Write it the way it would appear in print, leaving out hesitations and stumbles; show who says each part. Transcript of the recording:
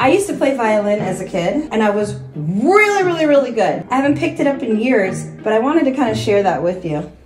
Speaker 1: I used to play violin as a kid, and I was really good. I haven't picked it up in years, but I wanted to kind of share that with you.